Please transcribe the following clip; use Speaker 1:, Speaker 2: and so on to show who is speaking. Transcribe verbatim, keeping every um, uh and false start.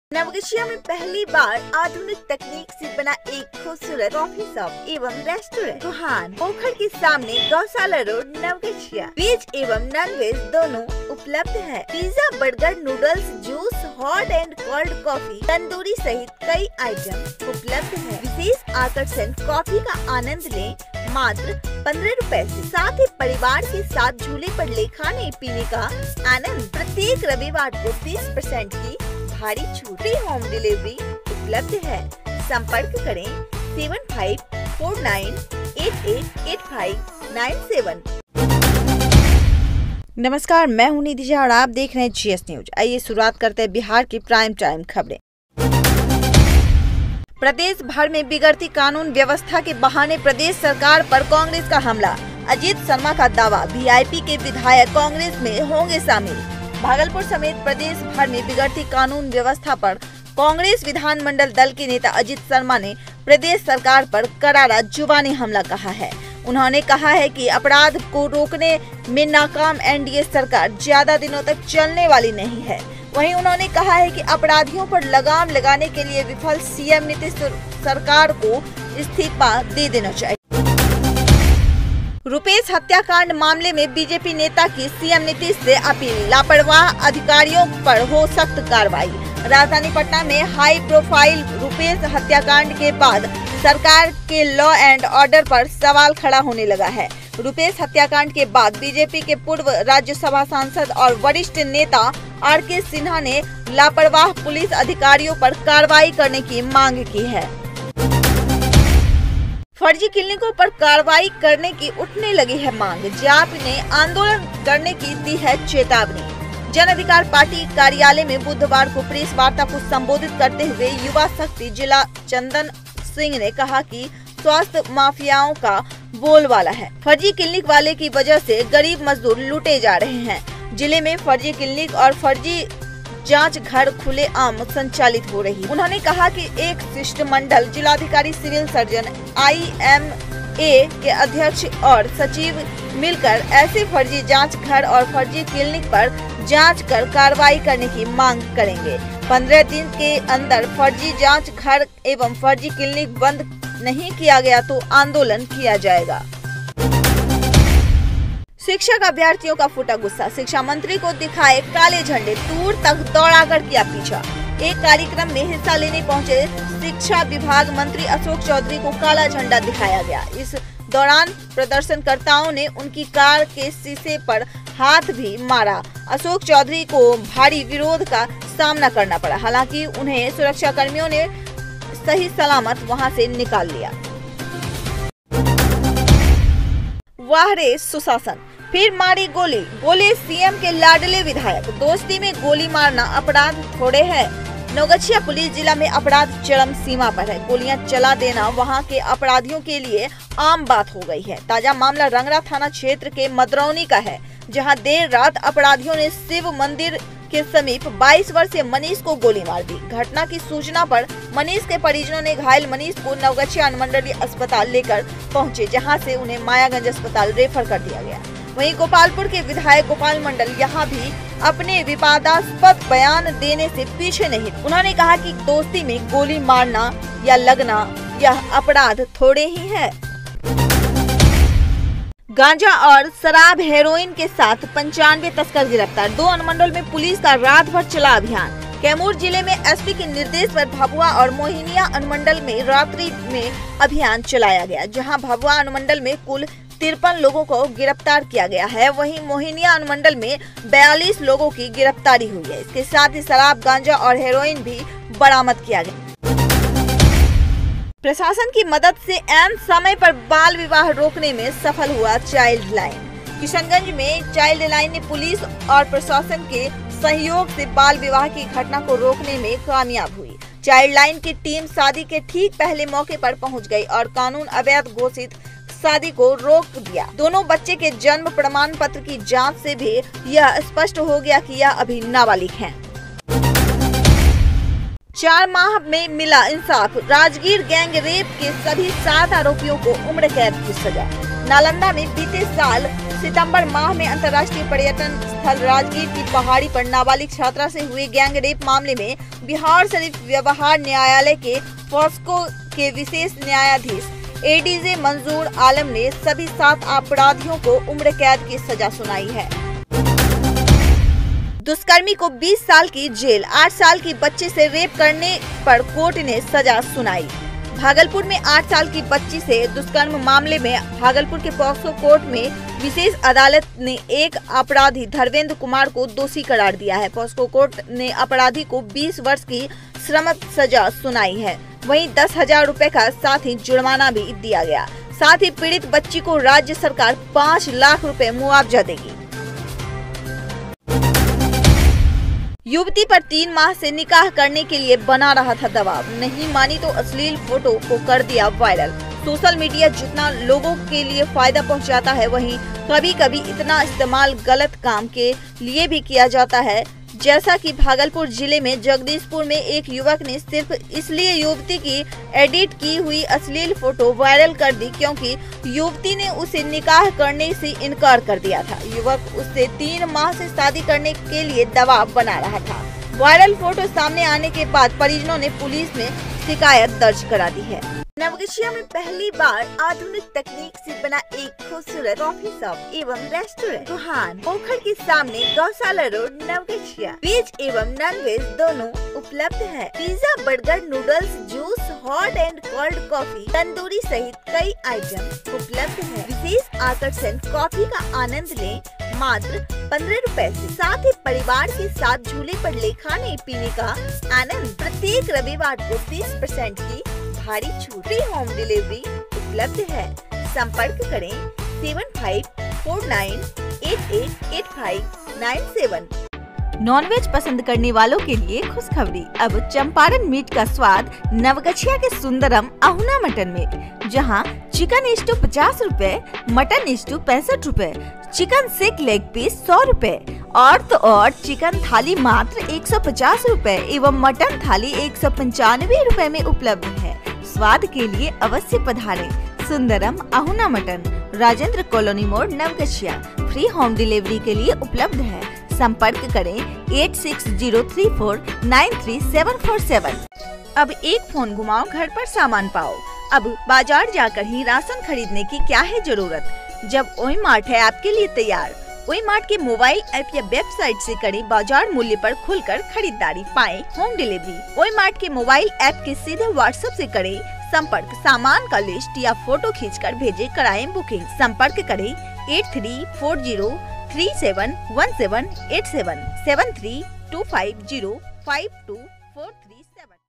Speaker 1: नवगछिया में पहली बार आधुनिक तकनीक से बना एक खूबसूरत कॉफी शॉप एवं रेस्टोरेंट सुहान पोखर के सामने गौशाला रोड नवगछिया। वेज एवं नॉन वेज दोनों उपलब्ध है। Pizza, burger, noodles, juice, hot and cold coffee, tandoori सहित कई आइटम उपलब्ध है। विशेष आकर्षण कॉफी का आनंद लें मात्र पंद्रह रुपए ऐसी। साथ ही परिवार के साथ झूले पर ले खाने पीने का आनंद। प्रत्येक रविवार को तीस परसेंट की भारी छूट। फ्री होम डिलीवरी उपलब्ध है। संपर्क करें seven five four nine eight eight eight five nine seven. नमस्कार, मैं हूं निधि झा और आप देख रहे हैं जी एस न्यूज। आइए शुरुआत करते हैं बिहार की प्राइम टाइम खबरें। प्रदेश भर में बिगड़ती कानून व्यवस्था के बहाने प्रदेश सरकार पर कांग्रेस का हमला। अजीत शर्मा का दावा, वी आई पी के विधायक कांग्रेस में होंगे शामिल। भागलपुर समेत प्रदेश भर में बिगड़ती कानून व्यवस्था पर कांग्रेस विधानमंडल दल के नेता अजीत शर्मा ने प्रदेश सरकार पर करारा जुबानी हमला कहा है। उन्होंने कहा है कि अपराध को रोकने में नाकाम एन डी ए सरकार ज्यादा दिनों तक चलने वाली नहीं है। वहीं उन्होंने कहा है कि अपराधियों पर लगाम लगाने के लिए विफल सी एम नीतीश सरकार को इस्तीफा दे देना चाहिए। रुपेश हत्याकांड मामले में बी जे पी नेता की सी एम नीतीश से अपील, लापरवाह अधिकारियों पर हो सख्त कार्रवाई। राजधानी पटना में हाई प्रोफाइल रुपेश हत्याकांड के बाद सरकार के लॉ एंड ऑर्डर पर सवाल खड़ा होने लगा है। रुपेश हत्याकांड के बाद बी जे पी के पूर्व राज्यसभा सांसद और वरिष्ठ नेता आर के सिन्हा ने लापरवाह पुलिस अधिकारियों पर कार्रवाई करने की मांग की है। फर्जी क्लिनिकों पर कार्रवाई करने की उठने लगी है मांग। जाप ने आंदोलन करने की दी है चेतावनी। जन अधिकार पार्टी कार्यालय में बुधवार को प्रेस वार्ता को संबोधित करते हुए युवा शक्ति जिला चंदन सिंह ने कहा कि स्वास्थ्य माफियाओं का बोलबाला है। फर्जी क्लिनिक वाले की वजह से गरीब मजदूर लूटे जा रहे हैं। जिले में फर्जी क्लिनिक और फर्जी जांच घर खुले आम संचालित हो रही। उन्होंने कहा कि एक शिष्टमंडल जिलाधिकारी, civil surgeon, I M A के अध्यक्ष और सचिव मिलकर ऐसे फर्जी जांच घर और फर्जी क्लिनिक पर जांच कर कार्रवाई करने की मांग करेंगे। पंद्रह दिन के अंदर फर्जी जांच घर एवं फर्जी क्लिनिक बंद नहीं किया गया तो आंदोलन किया जाएगा। शिक्षक अभ्यर्थियों का फूटा गुस्सा, शिक्षा मंत्री को दिखाए काले झंडे, दूर तक दौड़ाकर किया पीछा। एक कार्यक्रम में हिस्सा लेने पहुंचे शिक्षा विभाग मंत्री अशोक चौधरी को काला झंडा दिखाया गया। इस दौरान प्रदर्शनकर्ताओं ने उनकी कार के शीशे पर हाथ भी मारा। अशोक चौधरी को भारी विरोध का सामना करना पड़ा। हालांकि उन्हें सुरक्षा कर्मियों ने सही सलामत वहां से निकाल लिया। वाह रे सुशासन, फिर मारी गोली, बोले सी एम के लाडले विधायक। दोस्ती में गोली मारना अपराध थोड़े है। नवगछिया पुलिस जिला में अपराध चरम सीमा पर है। गोलियां चला देना वहां के अपराधियों के लिए आम बात हो गई है। ताजा मामला रंगरा थाना क्षेत्र के मदरौनी का है, जहां देर रात अपराधियों ने शिव मंदिर के समीप बाईस वर्षीय मनीष को गोली मार दी। घटना की सूचना पर मनीष के परिजनों ने घायल मनीष को नवगछिया अनुमंडलीय अस्पताल लेकर पहुंचे, जहां से उन्हें मायागंज अस्पताल रेफर कर दिया गया। वहीं गोपालपुर के विधायक गोपाल मंडल यहां भी अपने विवादास्पद बयान देने से पीछे नहीं। उन्होंने कहा कि दोस्ती में गोली मारना या लगना यह अपराध थोड़े ही है। गांजा और शराब हेरोइन के साथ पंचानवे तस्कर गिरफ्तार। दो अनुमंडल में पुलिस का रात भर चला अभियान। कैमूर जिले में एस पी के निर्देश पर भभुआ और मोहिनिया अनुमंडल में रात्रि में अभियान चलाया गया, जहां भभुआ अनुमंडल में कुल तिरपन लोगों को गिरफ्तार किया गया है। वहीं मोहिनिया अनुमंडल में बयालीस लोगों की गिरफ्तारी हुई है। इसके साथ ही शराब, गांजा और हेरोइन भी बरामद किया गया। प्रशासन की मदद से ऐन समय पर बाल विवाह रोकने में सफल हुआ चाइल्ड लाइन। किशनगंज में चाइल्ड लाइन ने पुलिस और प्रशासन के सहयोग से बाल विवाह की घटना को रोकने में कामयाब हुई। चाइल्ड लाइन की टीम शादी के ठीक पहले मौके पर पहुंच गई और कानून अवैध घोषित शादी को रोक दिया। दोनों बच्चे के जन्म प्रमाण पत्र की जांच से भी यह स्पष्ट हो गया कि यह अभी नाबालिग हैं। चार माह में मिला इंसाफ, राजगीर गैंग रेप के सभी सात आरोपियों को उम्र कैद की सजा। नालंदा में बीते साल सितंबर माह में अंतर्राष्ट्रीय पर्यटन स्थल राजगीर की पहाड़ी पर नाबालिग छात्रा से हुए गैंग रेप मामले में बिहार शरीफ व्यवहार न्यायालय के पॉस्को के विशेष न्यायाधीश एडीजे मंजूर आलम ने सभी सात अपराधियों को उम्र कैद की सजा सुनाई है। दुष्कर्मी को बीस साल की जेल, आठ साल की बच्ची से रेप करने पर कोर्ट ने सजा सुनाई। भागलपुर में आठ साल की बच्ची से दुष्कर्म मामले में भागलपुर के पॉक्सो कोर्ट में विशेष अदालत ने एक अपराधी धर्मेंद्र कुमार को दोषी करार दिया है। पॉक्सो कोर्ट ने अपराधी को बीस वर्ष की श्रम सजा सुनाई है। वहीं दस हजार रूपए का साथ ही जुर्माना भी दिया गया। साथ ही पीड़ित बच्ची को राज्य सरकार पाँच लाख रुपए मुआवजा देगी। युवती पर तीन माह से निकाह करने के लिए बना रहा था दबाव, नहीं मानी तो अश्लील फोटो को कर दिया वायरल। सोशल मीडिया जितना लोगों के लिए फायदा पहुंचाता है, वहीं कभी कभी इतना इस्तेमाल गलत काम के लिए भी किया जाता है। जैसा कि भागलपुर जिले में जगदीशपुर में एक युवक ने सिर्फ इसलिए युवती की एडिट की हुई अश्लील फोटो वायरल कर दी क्योंकि युवती ने उसे निकाह करने से इनकार कर दिया था। युवक उससे तीन माह से शादी करने के लिए दबाव बना रहा था। वायरल फोटो सामने आने के बाद परिजनों ने पुलिस में शिकायत दर्ज करा दी है। नवगछिया में पहली बार आधुनिक तकनीक से बना एक खूबसूरत कॉफी शॉप एवं रेस्टोरेंट रुहान पोखर के सामने गौशाला रोड नवगछिया। वेज एवं नॉन वेज दोनों उपलब्ध है। Pizza, burger, noodles, juice, hot and cold coffee, tandoori सहित कई आइटम उपलब्ध है। विशेष आकर्षण कॉफी का आनंद लें मात्र पंद्रह रुपए से। साथ ही परिवार के साथ झूले पर ले खाने पीने का आनंद। प्रत्येक रविवार को तीस परसेंट की भारी छूट। फ्री होम डिलीवरी उपलब्ध है। संपर्क करें seven five four nine eight eight eight five nine seven. Non veg पसंद करने वालों के लिए खुशखबरी, अब चंपारण मीट का स्वाद नवगछिया के सुंदरम अहुना मटन में, जहां चिकन स्टू पचास रूपए, मटन स्टू पैंसठ रूपए, चिकन सिक लेग पीस सौ रूपए और तो और चिकन थाली मात्र एक सौ पचास रूपए एवं मटन थाली एक सौ पंचानवे रूपए में उपलब्ध है। स्वाद के लिए अवश्य पधारें। सुंदरम अहुना मटन, राजेंद्र कॉलोनी मोड़ नवगछिया। फ्री होम डिलीवरी के लिए उपलब्ध है। संपर्क करें eight six zero three four nine three seven four seven. अब एक फोन घुमाओ, घर पर सामान पाओ। अब बाजार जाकर ही राशन खरीदने की क्या है जरूरत, जब ओई मार्ट है आपके लिए तैयार। ओई मार्ट के मोबाइल ऐप या वेबसाइट से करें बाजार मूल्य पर खुलकर खरीदारी, पाएं होम डिलीवरी। ओई मार्ट के मोबाइल ऐप के सीधे व्हाट्सएप से करें संपर्क, सामान का लिस्ट या फोटो खींचकर भेजे, कराएं बुकिंग। संपर्क करें eight three four zero three seven one seven eight seven seven three two five zero five two four three.